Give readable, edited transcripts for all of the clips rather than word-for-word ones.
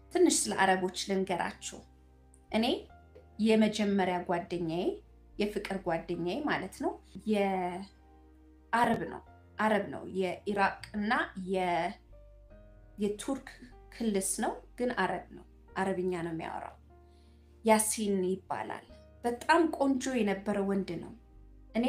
ትንሽ ስለ አረቦች ልንገራችሁ እኔ የመጀመሪያ ጓደኛዬ የፍቅር ጓደኛዬ ማለት ነው አረብ ነው የኢራቅ እና የቱርክ ክልስ ነው ግን አረብ ነው አረብኛ ነው የሚያወራው ያሲን ይባላል በጣም ቆንጆ የነበረ ወንድ ነው እኔ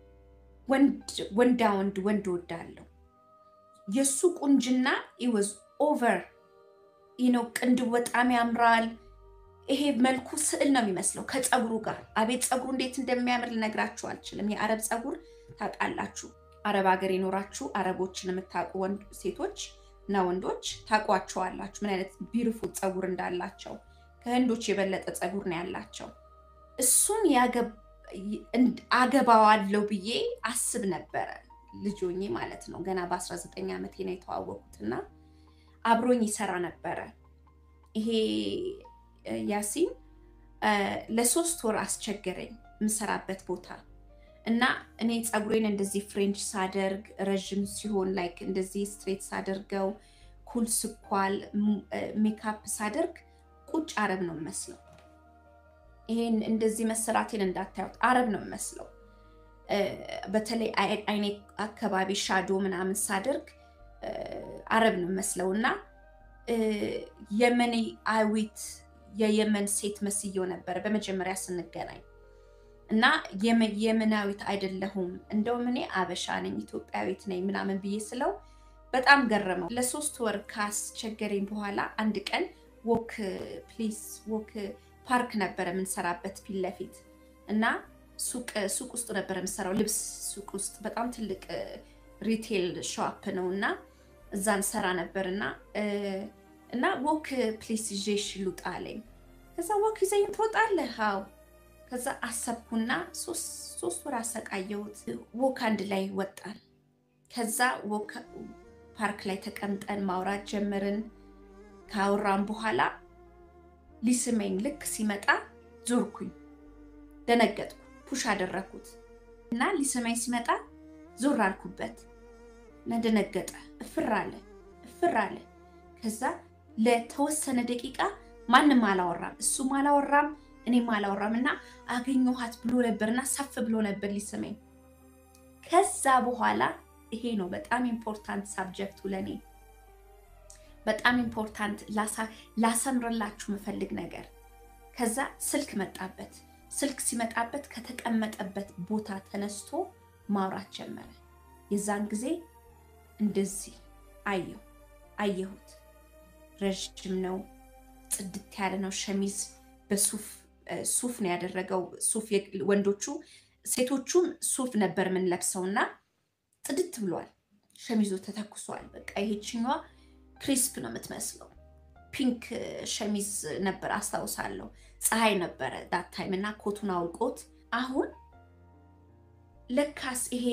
ወንድ ወዳለው የሱ ቁንጅና it was over ቅንድቡ በጣም ያምራል ይሄ መልኩ ስዕል ነው የሚመስለው ከጸጉሩ ጋር አቤት ጸጉሩ እንዴት እንደሚያምር ልነግራችሁ አልችልም የአረብ ጸጉር ታውቃላችሁ አረብ ሀገር ይኖራችሁ አረቦችን የምታውቁ ሴቶች እና ወንዶች ታውቋቸዋላችሁ ምን አይነት ቢዩቲፉል ጸጉር እንዳላቸው ከህንዶች የበለጠ ጸጉር ነው ያላቸው እሱን አገባዋለሁ ብዬ አስብ ነበር ልጆኜ ማለት ነው ገና በ19 ዓመቴ ነው የተዋወቁትና አብሮኝ ይሰራ ነበር ይሄ ያሲን ለ3 ወር አስቸገረኝ ምሰራበት ቦታ እና እኔ ጸጉሬን እንደዚህ ፍሬንች ሳደርግ ረጅም ሲሆን ላይክ እንደዚህ ስትሬት ሳደርገው ኩል ስኳል ሜካፕ ሳደርግ ቁጭ አረብ ነው መስለው ይሄን እንደዚህ መሰራቴን እንዳታዩት አረብ ነው መስለው በተለይ አይኔ አካባቢ ሻዶ ምናምን ሳደርግ አረብ ነው መስለውና የመኒ አይዊት የየመን ሴት መስየው ነበር በመጀመሪያ ስንገናኝ እና የመናዊት አይደለሁም እንደውም እኔ አበሻ ነኝ ኢትዮጵያዊት ነኝ ምናምን ብዬ ስለው በጣም ገረመው ለ3 ወር ካስቸገረኝ በኋላ አንድ ቀን ወክ ፓርክ ነበር ምንሰራበት ፊት ለፊት እና ሱቅ ውስጥ ነበር ምሰራው ልብስ ሱቅ ውስጥ በጣም ትልቅ ሪቴል ሾፕ ነውና እዛን ሰራ ነበርና እና ወክ ፕሊስ ጄሽ ሉጣለኝ ከዛ ወክ ይዘኝ ትወጣለህ አው ከዛ አሰብኩና 3 ወር አሰቃየሁት ወክ አንድ ላይ ወጣን ከዛ ወክ ፓርክ ላይ ተቀምጠን ማውራት ጀመርን ካወራን በኋላ ሊስመኝ ልክ ሲመጣ ዞርኩኝ ደነገጥኩ ፑሽ አደረኩት እና ሊስመኝ ሲመጣ ዞር አልኩበት ነደነገጠ እፍራለ ከዛ ለተወሰነ ደቂቃ ማንንም አላወራም እሱም አላወራም እኔም አላወራምና አገኘኋት ብሎ ነበርና ሰፍ ብሎ ነበር ሊስመኝ ከዛ በኋላ ይሄ ነው በጣም ኢምፖርታንት ሳብጀክቱ ለኔ በጣም ኢምፖርታንት ላሰምርላችሁ መፈልግ ነገር ከዛ ስልክ ሲመጣበት ከተቀመጠበት ቦታ ተነስቶ ማውራት ጀመረ የዛን ጊዜ እንደዚህ አየሁት ረጅም ነው ጽድት ያለ ነው ሸሚዝ በሱፍ ነው ያደረገው ሱፍ ወንዶቹ ሴቶቹም ሱፍ ነበር ምን ለብሰውና ጽድት ብሏል ሸሚዙ ተተኩሷል በቃ ይሄችኛዋ ክሪስፕ ነው የምትመስለው ፒንክ ሸሚዝ ነበር አስተውሳለሁ ፀሐይ ነበር ዳት ታይም እና ኮቱን አውልቆት አሁን ለካስ ይሄ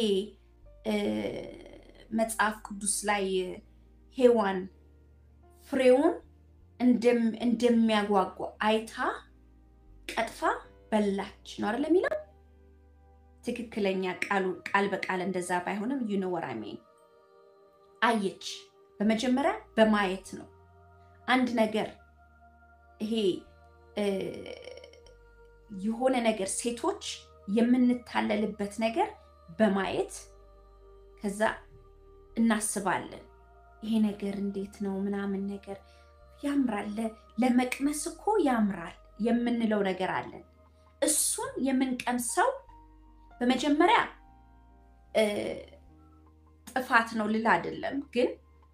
መጽሐፍ ቅዱስ ላይ ሄዋን ፍሬውን እንደሚያጓጓ አይታ ቀጥፋ በላች ነው አይደል የሚለው ትክክለኛ ቃል በቃል እንደዛ ባይሆንም you know what I mean አየች በመጀመሪያ በማየት ነው አንድ ነገር ይሄ የሆነ ነገር ሴቶች የምንታለልበት ነገር በማየት ከዛ እናስባለን ይሄ ነገር እንዴት ነው ምናምን ነገር ያምራል ለመቅመስ እኮ ያምራል የምንለው ነገር አለ እሱን የምንቀምሰው በመጀመሪያ ጥፋት ነው ልል አይደለም ግን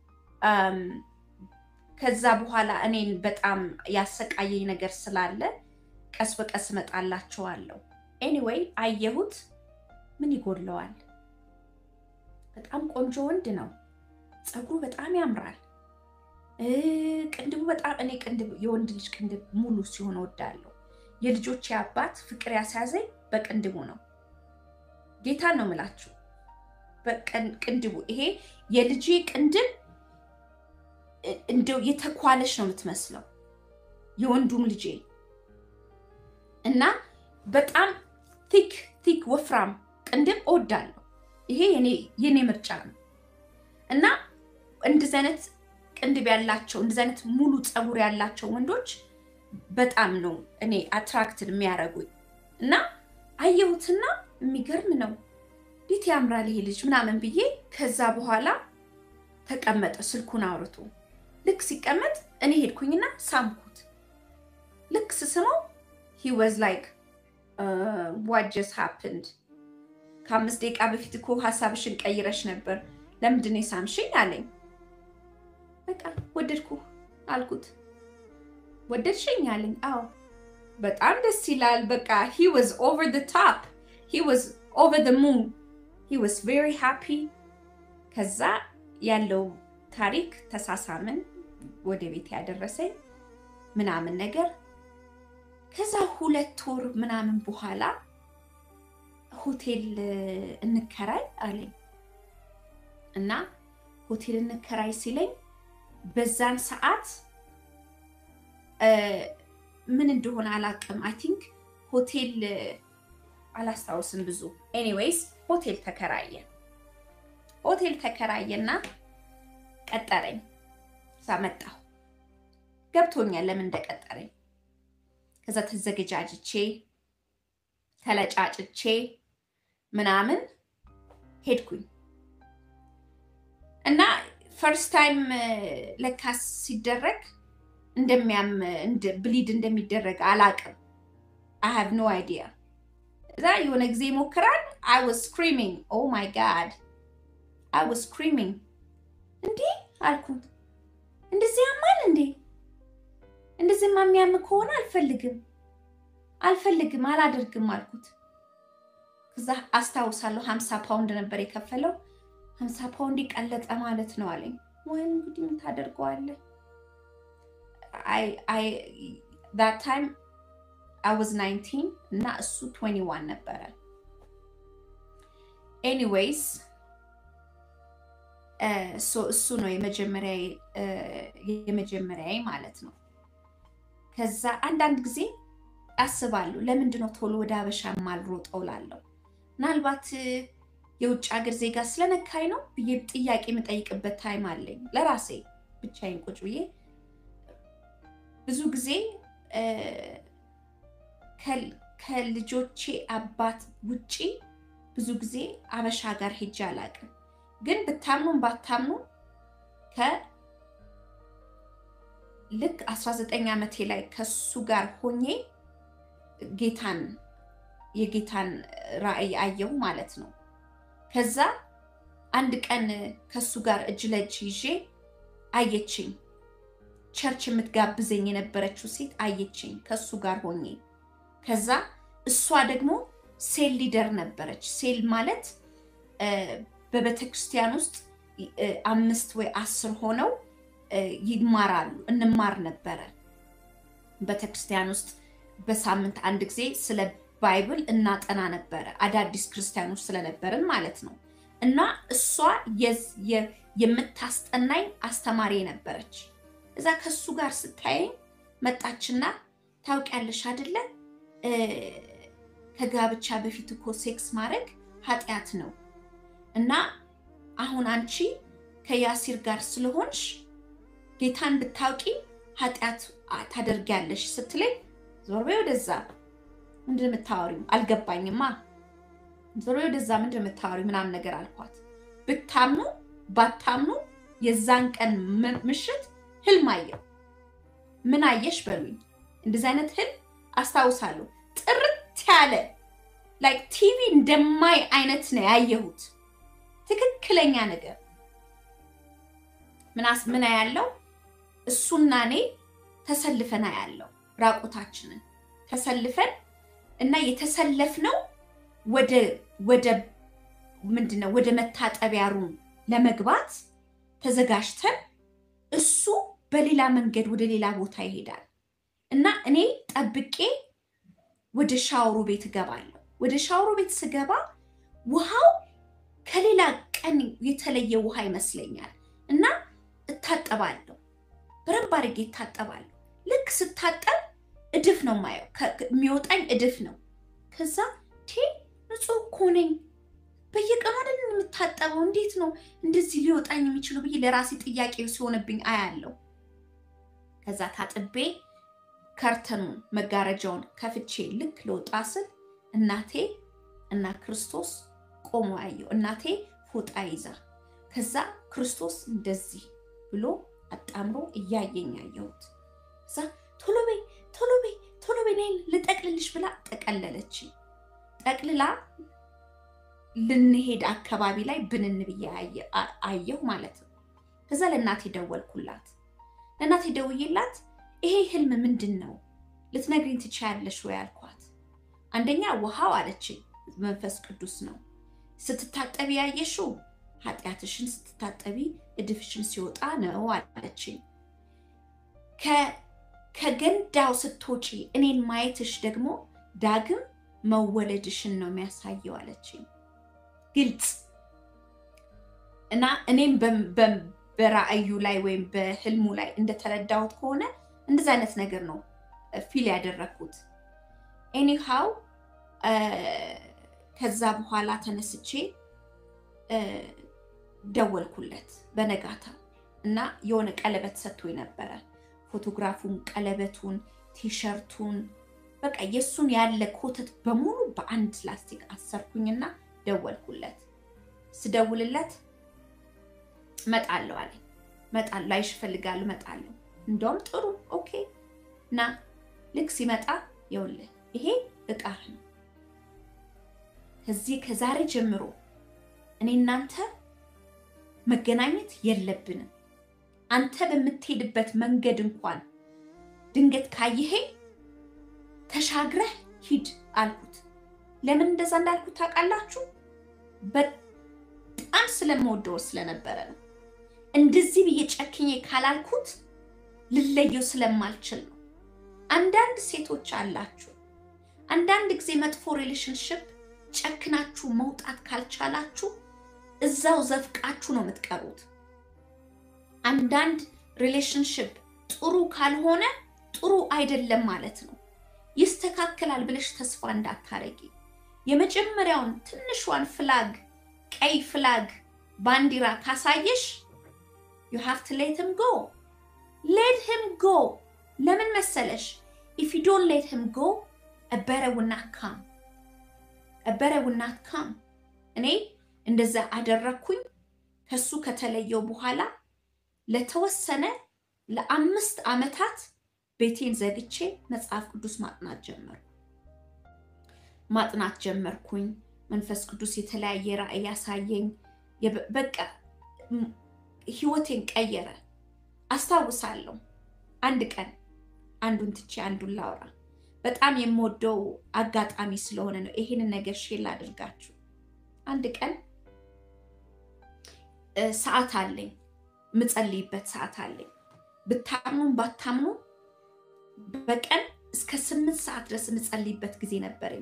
ከዛ በኋላ እኔን በጣም ያሰቃየኝ ነገር ስላለ ቀስ በቀስ መጣላቸዋለሁ anyway አየሁት ምን ይጎድለዋል በጣም ቆንጆ ወንድ ነው ጸጉሩ በጣም ያምራል ቅንድቡ በጣም እኔ ቅንድብ የወንድ ልጅ ቅንድብ ሙሉ ሲሆን ወዳለሁ የልጆች ያባት ፍቅር ያሳዘኝ በቅንድቡ ነው ጌታ ነው ምላችሁ በቅንድቡ ይሄ የልጅ ቅንድብ እንደው የተኳለሽ ነው የምትመስለው የወንዱም ልጅ እና በጣም ቲክ ወፍራም ቅንድብ ወዳለሁ ይሄ የኔ ምርጫ ነው እና እንደዚህ አይነት ቅንድብ ያላቸው እንደዚህ አይነት ሙሉ ጸጉር ያላቸው ወንዶች በጣም ነው እኔ አትራክትድ የሚያረጉኝ እና አየሁትና የሚገርም ነው እንዴት ያምራል ይሄ ልጅ ምናምን ብዬ ከዛ በኋላ ተቀመጠ ስልኩን አውርቶ ልክ ሲቀመጥ እኔ ሄድኩኝና ሳምኩት ልክ ስስመው he was like what just happened ከ5 ደቂቃ በፊት እኮ ሐሳብሽን ቀይረሽ ነበር ለምንድን ነው ሳምሽኝ አለኝ በቃ ወደድኩ አልኩት ወደድሽኝ አለኝ አዎ በጣም ደስ ይላል በቃ he was over the top he was over the moon he was very happy ከዛ ያለው ታሪክ ተሳሳምን ወደ ቤት ያደረሰኝ ምናምን ነገር ከዛ 2 ወር ምናምን በኋላ ሆቴል እንከራይ አለኝ እና ሆቴል እንከራይ ሲለኝ በዛን ሰዓት ምን እንደሆነ አላቀም I think ሆቴል አላስታውስም ብዙ anyways ሆቴል ተከራየና ቀጠረኝ ሳመጣው ገብቶኛል ለምን እንደቀጠረኝ ከዛ ተዘገጃጅቼ ተለጫጭቼ ምናምን ሄድኩኝ እና first time ለካስ ሲደረግ እንደሚያም ብሊድ እንደሚደረግ አላቀም I have no idea እዛ የሆነ ጊዜ ሞክራል I was screaming oh my god I was screaming እንዴ አልኩት እንደዚህ ያማል እንዴ እንደዚህ ማሚያም ከሆነ አልፈልግም አላደርግም አልኩት ከዛ አስታውሳለሁ 50 ፓውንድ ነበር የከፈለው 50 ፓውንድ ይቀለጠ ማለት ነው አለኝ ወይ እንግዲህ ምን ታደርገዋለህ I that time I was 19 እና እሱ 21 ነበር anyways እሱ ነው የመጀመሪያዬ ማለት ነው ከዛ አንዳንድ ጊዜ አስባለሁ ለምንድን ነው ቶሎ ወደ አበሻ ማልሮጠው ላለው ምናልባት የውጭ ሀገር ዜጋ ስለነካይ ነው ብዬ ጥያቄ መጠይቅበት ታይም አለኝ ለራሴ ብቻዬን ቁጭ ብዬ ብዙ ጊዜ ከልጆቼ አባት ውጪ ብዙ ጊዜ አበሻ ጋር ሄጄ አላቅም ግን በታምኑም ባታምኑ ልክ 19 ዓመቴ ላይ ከሱ ጋር ሆኜ የጌታን ራእይ አየሁ ማለት ነው ከዛ አንድ ቀን ከሱ ጋር እጅ ለእጅ ይዤ አየችኝ ቸርች የምትጋብዘኝ የነበረችው ሴት አየችኝ ከሱ ጋር ሆኜ ከዛ እሷ ደግሞ ሴል ሊደር ነበረች ሴል ማለት በቤተክርስቲያን ውስጥ 5 ወይ 10 ሆነው ይማራሉ እንማር ነበር በቤተክርስቲያን ውስጥ በሳምንት አንድ ጊዜ ስለ ባይብል እናጠና ነበር አዳዲስ ክርስቲያኖች ስለነበርን ማለት ነው እና እሷ የምታስጠናኝ አስተማሪ ነበረች እዛ ከሱ ጋር ስታይ መጣችና ታውቂያለሽ አይደለ ከጋብቻ በፊት እኮ ሴክስ ማድረግ ኃጢያት ነው እና አሁን አንቺ ከያሲር ጋር ስለሆንሽ ጌታን ብታውቂ ኃጢያት ታደርጊያለሽ ስትለኝ ዞርበይ ወደዛ ምንድነው የምታወሪው አልገባኝማ ዞርበይ ወደዛ ምንድነው የምታወሪው ምናምን ነገር አልኳት ብታምኑ ባታምኑ የዛን ቀን ምሽት ህልም አየሁ ምን አየሽ በሉኝ እንደዚህ አይነት ህልም አስታውሳለሁ ጥርት ያለ like ቲቪ እንደማይ አይነት ነው ያየሁት ትክክለኛ ነገር ምን ያለው እሱና እኔ ተሰልፈና ያለው ራቆታችንን ተሰልፈን እና የተሰለፍነው ወደ ምንድነው ወደ መታጠቢያ ሩም ለመግባት ተዘጋጅተን እሱ በሌላ መንገድ ወደ ሌላ ቦታ ይሄዳል እና እኔ ጠብቄ ወደ ሻወሩ ቤት ገባለሁ ወደ ሻወሩ ቤት ስገባ ውሃው ከሌላ ቀን የተለየ ውሃ ይመስለኛል እና እታጠባለሁ በረንብ አድርጌ እታጠባለሁ ልክ ስታጠብ እድፍ ነው ማየው የሚወጣኝ እድፍ ነው ከዛ ንጹህ እኮ ነኝ በየቀኑ አይደል የምታጠበው እንዴት ነው እንደዚህ ሊወጣኝ የሚችለው ብዬ ለራሴ ጥያቄ ሲሆንብኝ አያለው ከዛ ታጥቤ ከርተኑን መጋረጃውን ከፍቼ ልክ ለወጣ ስል እናቴ እና ክርስቶስ ቆሞ አየው እናቴ ፎጣ ይዛ ከዛ ክርስቶስ እንደዚህ ብሎ አጣምሮ እያየኝ አየሁት ከዛ ቶሎ በይ ነይ ልጠቅልልሽ ብላ ጠቀለለች ጠቅልላ ልንሄድ አካባቢ ላይ ብንን ብዬ አየሁ ማለት ነው ከዛ ለእናቴ ደወልኩላት ለእናቴ ደውዬላት ይሄ ህልም ምንድነው ልትነግሪኝ ትችያለሽ ወይ አልኳት አንደኛ ውሃው አለችኝ መንፈስ ቅዱስ ነው ስትታጠቢ ያየሽው ኃጢያትሽን ስትታጠቢ እድፍሽን ሲወጣ ነው አለችኝ ከገንዳው ስትወጪ እኔን ማየትሽ ደግሞ ዳግም መወለድሽን ነው የሚያሳየው አለችኝ ግልጽ እና እኔም በራእዩ ላይ ወይም በህልሙ ላይ እንደተረዳሁት ከሆነ እንደዛ አይነት ነገር ነው ፊል ያደረኩት ኤኒሃው ከዛ በኋላ ተነስቼ ደወልኩለት በነጋታ እና የሆነ ቀለበት ሰጥቶኝ ነበር ፎቶግራፉን ቀለበቱን ቲሸርቱን በቃ የሱን ያለ ኮተት በሙሉ በአንድ ላስቲክ አሰርኩኝና ደወልኩለት ስደውልለት መጣለው አለኝ መጣለው አይሽ ፈልጋለሁ መጣለው እንደውም ጥሩ ኦኬ ና ልክ ሲመጣ ይኸውልህ ይሄ እቃህ ነው ከዛሬ ጀምሮ እኔ እናንተ መገናኘት የለብንም አንተ በምትሄድበት መንገድ እንኳን ድንገት ካየኸኝ ተሻግረህ ሂድ አልኩት ለምን እንደዛ እንዳልኩት ታውቃላችሁ በጣም ስለምወደው ስለነበረ ነው እንደዚህ በየጨክኜ ካላልኩት ልለየው ስለማልችል ነው አንዳንድ ሴቶች አላችሁ አንዳንድ ጊዜ መጥፎ ሪሌሽንሺፕ ጨክናችሁ መውጣት ካልቻላችሁ እዛው ዘፍቃችሁ ነው የምትቀሩት አንዳንድ ሪሌሽንሺፕ ጥሩ ካልሆነ ጥሩ አይደለም ማለት ነው ይስተካከላል ብለሽ ተስፋ እንዳታረጊ የመጀመሪያውን ትንሽዋን ፍላግ ቀይ ፍላግ ባንዲራ ካሳየሽ you have to let him go ለምን መሰለሽ if you don't let him go a better will not come እኔ እንደዛ አደረኩኝ ከሱ ከተለየው በኋላ ለተወሰነ ለ5 አመታት ቤቴን ዘግቼ መጽሐፍ ቅዱስ ማጥናት ጀመርኩኝ መንፈስ ቅዱስ የተለያየ ራእይ ያሳየኝ በቃ ህይወቴን ቀየረ አስታውሳለሁ አንድ ቀን አንዱን ትቼ አንዱን ላውራ በጣም የምወደው አጋጣሚ ስለሆነ ነው ይሄንን ነገር ሼር አድርጋችሁ አንድ ቀን ሰዓት አለኝ ምጸልይበት ሰዓት አለኝ ብታምኑ ባታምኑ በቀን እስከ 8 ሰዓት ድረስ ምጸልይበት ጊዜ ነበርኝ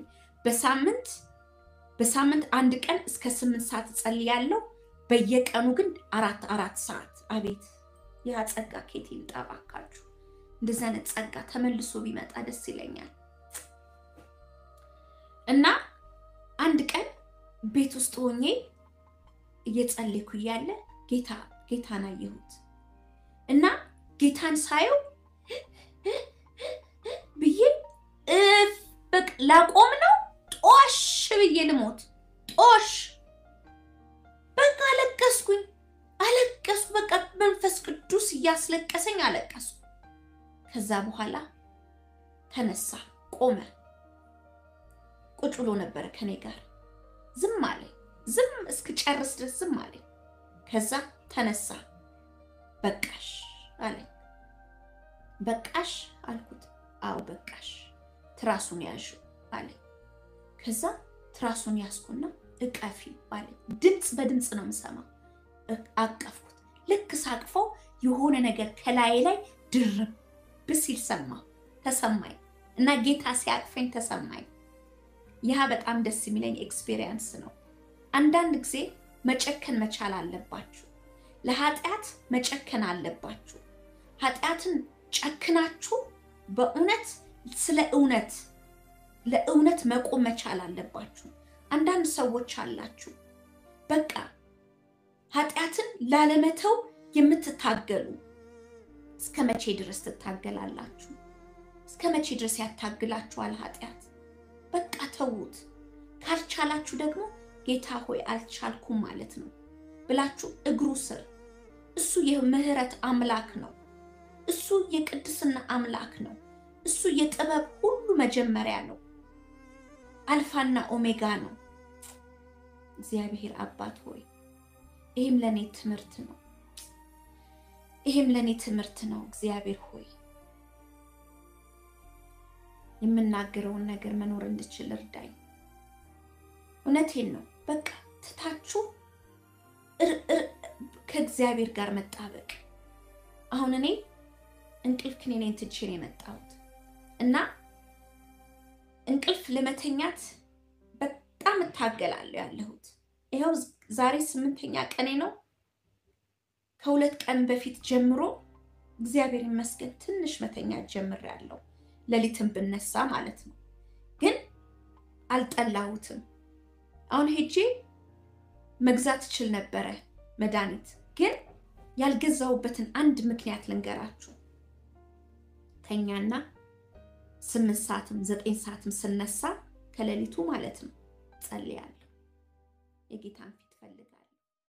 በሳምንት አንድ ቀን እስከ 8 ሰዓት ጸልያለሁ በየቀኑ ግን 4 ሰዓት አቤት ያ ጸጋ ከየት ይጣባካችሁ እንደዛ አይነት ጸጋ ተመልሶ ቢመጣ ደስ ይለኛል እና አንድ ቀን ቤት ውስጥ ሆኜ እየጸለይኩ ያለ ጌታን አየሁት እና ጌታን ሳየው ብዬ በቃ ላቆም ነው ጦሽ ብዬ ልሞት ጦሽ በቃ አለቀስኩ በቃ መንፈስ ቅዱስ ያስለቀሰኝ አለቀስኩ ከዛ በኋላ ተነሳ ቆመ ቁጭ ብሎ ነበር ከኔ ጋር ዝም እስክጨርስ ድረስ ዝም አለ ከዛ ተነሳ በቃሽ አለኝ በቃሽ አልኩት አው በቃሽ ትራሱን ያዡ አለኝ ከዛ ትራሱን ያስኩና እቀፊ አለኝ ድምጽ በድምጽ ነው የምሰማው አቀፍኩት ልክ ሳቅፈው የሆነ ነገር ከላይ ላይ ድርብ ሲል ተሰማኝ እና ጌታ ሲያቅፈኝ ተሰማኝ ያ በጣም ደስ የሚለኝ ኤክስፒሪየንስ ነው አንዳንድ ጊዜ መጨከን መቻል አለባችሁ ለኃጢያት መጨከን አለባችሁ ኃጢያትን ጨክናችሁ በእውነት ስለ ለእውነት መቆም መቻል አለባችሁ አንዳንድ ሰዎች አላችሁ በቃ ኃጢአትን ላለመተው የምትታገሉ እስከ መቼ ድረስ ትታገላላችሁ? እስከ መቼ ድረስ ያታግላችኋል ኃጢአት? በቃ ተዉት። ካልቻላችሁ ደግሞ ጌታ ሆይ አልቻልኩም ማለት ነው ብላችሁ እግሩ ስር። እሱ የምህረት አምላክ ነው። እሱ የቅድስና አምላክ ነው። እሱ የጥበብ ሁሉ መጀመሪያ ነው። አልፋና ኦሜጋ ነው። እግዚአብሔር አባት ሆይ ይህም ለኔ ትምህርት ነው። ይህም ለኔ ትምህርት ነው። እግዚአብሔር ሆይ የምናገረውን ነገር መኖር እንድችል እርዳኝ። እውነቴን ነው። በቃ ትታችሁ ከእግዚአብሔር ጋር መጣበቅ። አሁን እኔ እንቅልፍ ክኒኔን ትቼ ነው የመጣሁት እና እንቅልፍ ለመተኛት በጣም እታገላለሁ ያለሁት። ይሄው ዛሬ 8ኛ ቀኔ ነው። ከሁለት ቀን በፊት ጀምሮ እግዚአብሔር ይመስገን ትንሽ መተኛት ጀምሬያለሁ። ሌሊትም ብነሳ ማለት ነው። ግን አልጠላሁትም። አሁን ሄጄ መግዛት እችል ነበረ መድኃኒት። ግን ያልገዛሁበትን አንድ ምክንያት ልንገራችሁ። ተኛና 8 ሰዓትም 9 ሰዓትም ስነሳ ከሌሊቱ ማለት ነው ጸልያለሁ። የጌታን ፊት ፈልጋለሁ።